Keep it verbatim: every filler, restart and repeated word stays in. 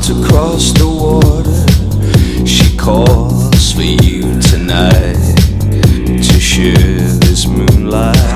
across the water. She calls for you tonight to share this moonlight.